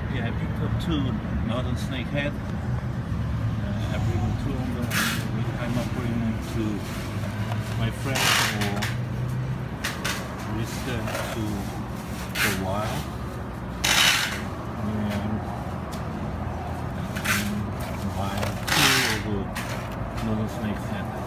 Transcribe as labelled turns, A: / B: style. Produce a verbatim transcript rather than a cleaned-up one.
A: Yeah, I picked up two northern snakehead. Uh, I bring them two on the every time I bring them to my friends or risk them to the wild. And, and buy two of the northern snakehead.